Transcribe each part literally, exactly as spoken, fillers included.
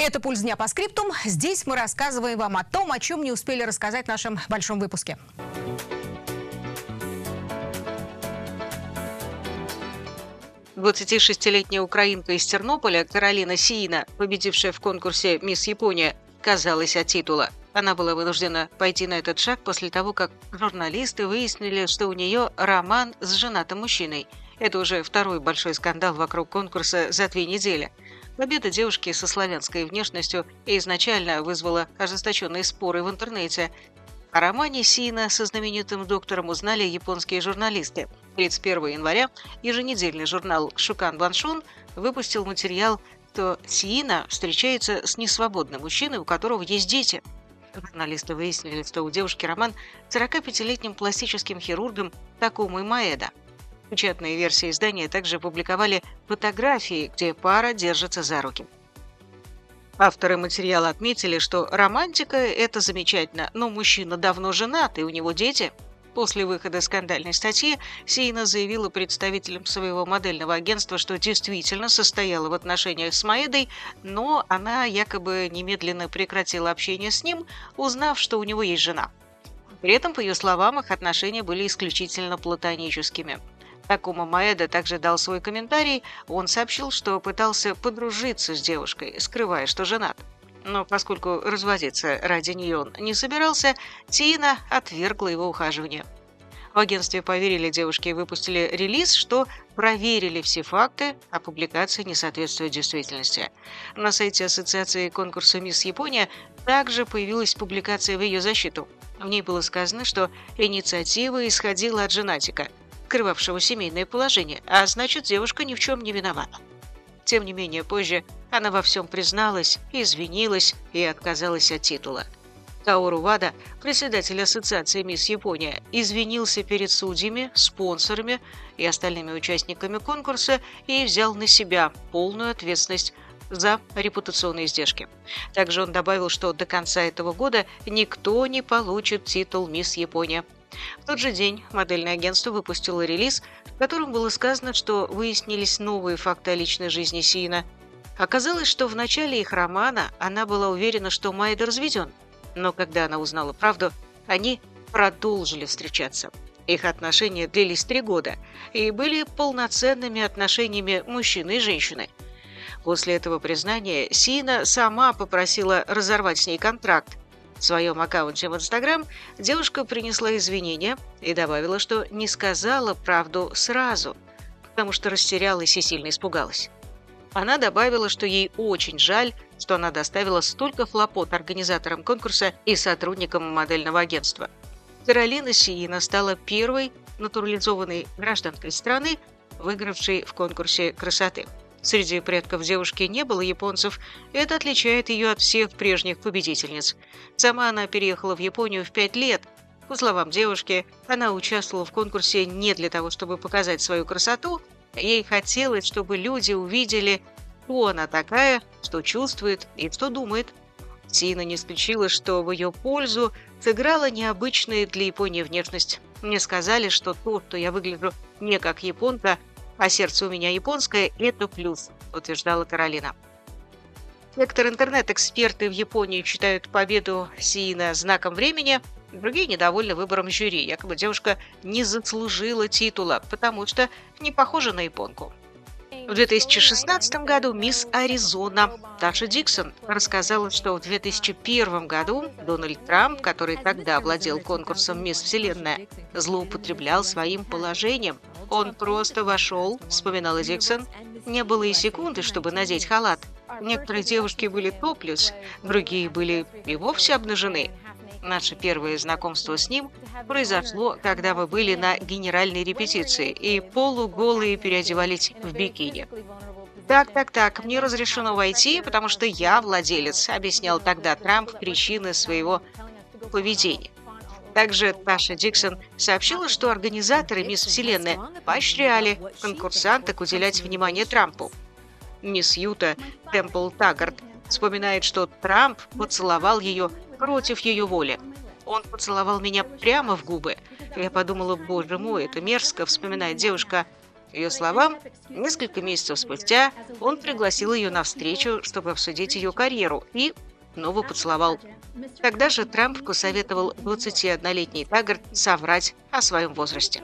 Это «Пульс дня» по скриптум. Здесь мы рассказываем вам о том, о чем не успели рассказать в нашем большом выпуске. двадцатишестилетняя украинка из Тернополя Каролина Сиина, победившая в конкурсе «Мисс Япония», отказалась от титула. Она была вынуждена пойти на этот шаг после того, как журналисты выяснили, что у нее роман с женатым мужчиной. Это уже второй большой скандал вокруг конкурса за две недели. Победа девушки со славянской внешностью изначально вызвала ожесточенные споры в интернете. О романе Сиина со знаменитым доктором узнали японские журналисты. тридцать первого января еженедельный журнал «Шукан Баншун» выпустил материал, что Сиина встречается с несвободным мужчиной, у которого есть дети. Журналисты выяснили, что у девушки роман с сорокапятилетним пластическим хирургом Такумой Маэдо. Печатные версии издания также публиковали фотографии, где пара держится за руки. Авторы материала отметили, что романтика – это замечательно, но мужчина давно женат, и у него дети. После выхода скандальной статьи Сиина заявила представителям своего модельного агентства, что действительно состояла в отношениях с Маэдой, но она якобы немедленно прекратила общение с ним, узнав, что у него есть жена. При этом, по ее словам, их отношения были исключительно платоническими. Такума Маэдо также дал свой комментарий. Он сообщил, что пытался подружиться с девушкой, скрывая, что женат. Но поскольку разводиться ради нее он не собирался, Сиина отвергла его ухаживание. В агентстве поверили девушке и выпустили релиз, что проверили все факты, а публикация не соответствует действительности. На сайте Ассоциации конкурса «Мисс Япония» также появилась публикация в ее защиту. В ней было сказано, что инициатива исходила от женатика, скрывавшего семейное положение, а значит, девушка ни в чем не виновата. Тем не менее, позже она во всем призналась, извинилась и отказалась от титула. Каору Вада, председатель Ассоциации «Мисс Япония», извинился перед судьями, спонсорами и остальными участниками конкурса и взял на себя полную ответственность за репутационные издержки. Также он добавил, что до конца этого года никто не получит титул «Мисс Япония». В тот же день модельное агентство выпустило релиз, в котором было сказано, что выяснились новые факты о личной жизни Сиина. Оказалось, что в начале их романа она была уверена, что Маэдо разведен. Но когда она узнала правду, они продолжили встречаться. Их отношения длились три года и были полноценными отношениями мужчины и женщины. После этого признания Сиина сама попросила разорвать с ней контракт. В своем аккаунте в Инстаграм девушка принесла извинения и добавила, что не сказала правду сразу, потому что растерялась и сильно испугалась. Она добавила, что ей очень жаль, что она доставила столько хлопот организаторам конкурса и сотрудникам модельного агентства. Каролина Сиина стала первой натурализованной гражданкой страны, выигравшей в конкурсе красоты. Среди предков девушки не было японцев, это отличает ее от всех прежних победительниц. Сама она переехала в Японию в пять лет. По словам девушки, она участвовала в конкурсе не для того, чтобы показать свою красоту. Ей хотелось, чтобы люди увидели, кто она такая, что чувствует и что думает. Сиина не исключила, что в ее пользу сыграла необычная для Японии внешность. Мне сказали, что то, что я выгляжу не как японка, а сердце у меня японское – это плюс, утверждала Каролина. Некоторые интернет-эксперты в Японии считают победу Сиина знаком времени, другие недовольны выбором жюри. Якобы девушка не заслужила титула, потому что не похожа на японку. В две тысячи шестнадцатом году мисс Аризона Таша Диксон рассказала, что в две тысячи первом году Дональд Трамп, который тогда владел конкурсом «Мисс Вселенная», злоупотреблял своим положением. Он просто вошел, вспоминала Диксон, не было и секунды, чтобы надеть халат. Некоторые девушки были топлес, другие были и вовсе обнажены. Наше первое знакомство с ним произошло, когда мы были на генеральной репетиции и полуголые переодевались в бикини. «Так, так, так, мне разрешено войти, потому что я владелец», объяснял тогда Трамп причины своего поведения. Также Таша Диксон сообщила, что организаторы «Мисс Вселенная» поощряли конкурсанток уделять внимание Трампу. Мисс Юта Темпл Таггарт вспоминает, что Трамп поцеловал ее против ее воли. «Он поцеловал меня прямо в губы. Я подумала, боже мой, это мерзко», вспоминает девушка. ее словам, несколько месяцев спустя он пригласил ее на встречу, чтобы обсудить ее карьеру, и снова поцеловал. Тогда же Трамп посоветовал двадцатиоднолетней Таггарт соврать о своем возрасте.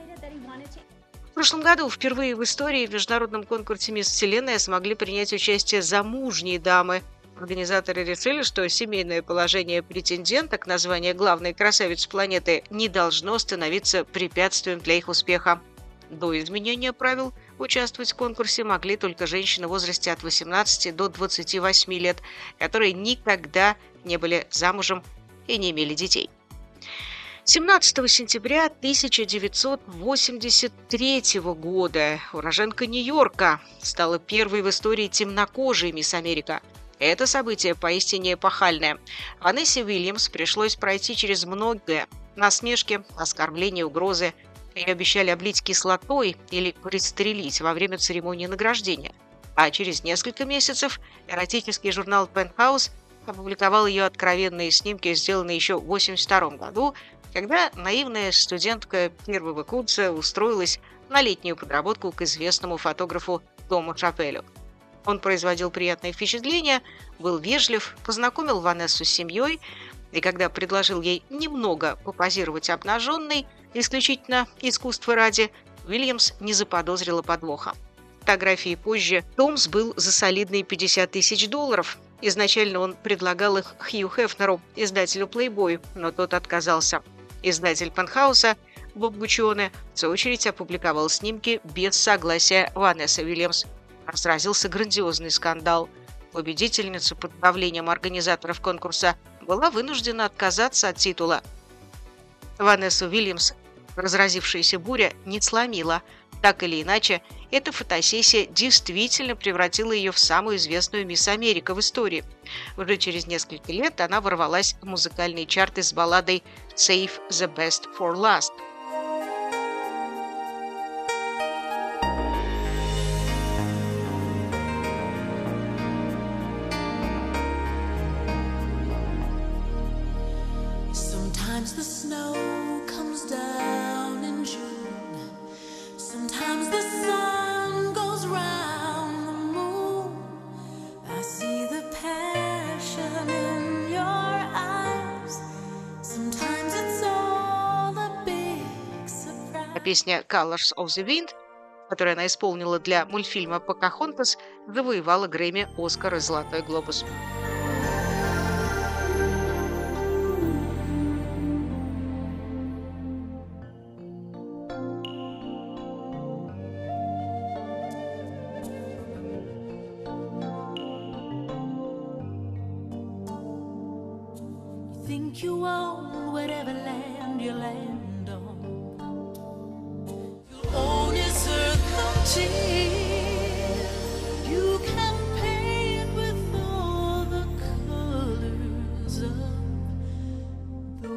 В прошлом году впервые в истории в международном конкурсе «Мисс Вселенная» смогли принять участие замужние дамы. Организаторы решили, что семейное положение претенденток на звание главной красавицы планеты не должно становиться препятствием для их успеха. До изменения правил участвовать в конкурсе могли только женщины в возрасте от восемнадцати до двадцати восьми лет, которые никогда не были замужем и не имели детей. семнадцатого сентября тысяча девятьсот восемьдесят третьего года уроженка Нью-Йорка стала первой в истории темнокожей мисс Америка. Это событие поистине эпохальное. Ванессе Уильямс пришлось пройти через многое: насмешки, оскорбления, угрозы. Ее обещали облить кислотой или пристрелить во время церемонии награждения. А через несколько месяцев эротический журнал Penthouse опубликовал ее откровенные снимки, сделанные еще в восемьдесят втором году, когда наивная студентка первого курса устроилась на летнюю подработку к известному фотографу Тому Шапелю. Он производил приятное впечатление, был вежлив, познакомил Ванессу с семьей, и когда предложил ей немного попозировать обнаженной, исключительно искусства ради, Уильямс не заподозрила подвоха. Фотографии позже Томс был за солидные пятьдесят тысяч долларов. Изначально он предлагал их Хью Хефнеру, издателю Playboy, но тот отказался. Издатель Пентхауса Боб Гуччионе, в свою очередь, опубликовал снимки без согласия Ванессы Уильямс. Разразился грандиозный скандал. Победительница под давлением организаторов конкурса была вынуждена отказаться от титула. Ванессу Уильямс разразившаяся буря не сломила. Так или иначе, эта фотосессия действительно превратила ее в самую известную мисс Америка в истории. Уже через несколько лет она ворвалась в музыкальные чарты с балладой «Save the Best for Last». Sometimes the snow comes down in June. Sometimes the sun goes round the moon. I see the passion in your eyes. Sometimes it's all a big surprise. А песня «Colors of the Wind», которую она исполнила для мультфильма «Покахонтас», завоевала Грэмми, Оскар и Золотой глобус. Think you own whatever land you land on. You'll own its earth until you can paint with all the colors of the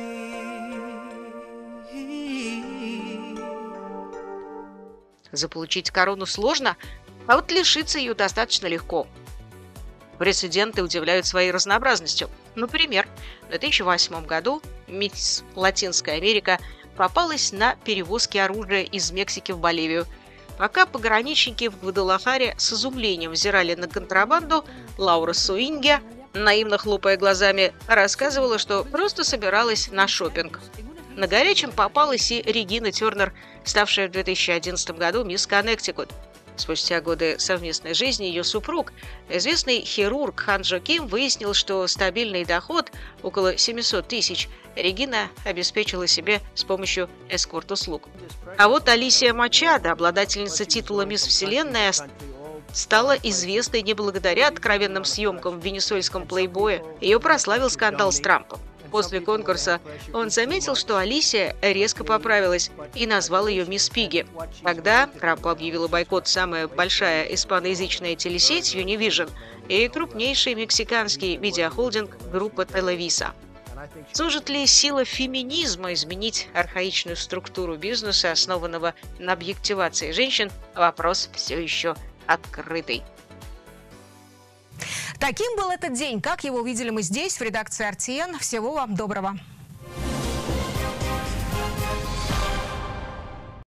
wind. Заполучить корону сложно, а вот лишиться ее достаточно легко. Прецеденты удивляют своей разнообразностью. Например, в две тысячи восьмом году мисс Латинская Америка попалась на перевозке оружия из Мексики в Боливию. Пока пограничники в Гвадалахаре с изумлением взирали на контрабанду, Лаура Суинья, наивно хлопая глазами, рассказывала, что просто собиралась на шопинг. На горячем попалась и Регина Тернер, ставшая в две тысячи одиннадцатом году мисс Коннектикут. Спустя годы совместной жизни ее супруг, известный хирург Хан Джо Ким, выяснил, что стабильный доход, около семисот тысяч, Регина обеспечила себе с помощью эскорт-услуг. А вот Алисия Мачадо, обладательница титула «Мисс Вселенная», стала известной не благодаря откровенным съемкам в венесуэльском плейбое. Ее прославил скандал с Трампом. После конкурса он заметил, что Алисия резко поправилась и назвал ее «Мисс Пиги». Тогда Трамп объявил бойкот самая большая испаноязычная телесеть Univision и крупнейший мексиканский видеохолдинг группа Televisa. Сможет ли сила феминизма изменить архаичную структуру бизнеса, основанного на объективации женщин? Вопрос все еще открытый. Таким был этот день. Как его увидели мы здесь, в редакции эр ти эн. Всего вам доброго.